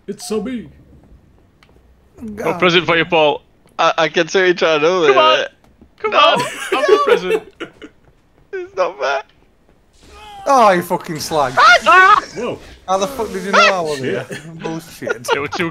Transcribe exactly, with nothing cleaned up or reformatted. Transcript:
It's so me. No present for you, Paul. I, I can see what you're trying to do there. Come on. Come No. on. Have the present. It's not fair. Oh, you fucking slag. Ah! Whoa. How the fuck did you know I was here? Bullshit. It was too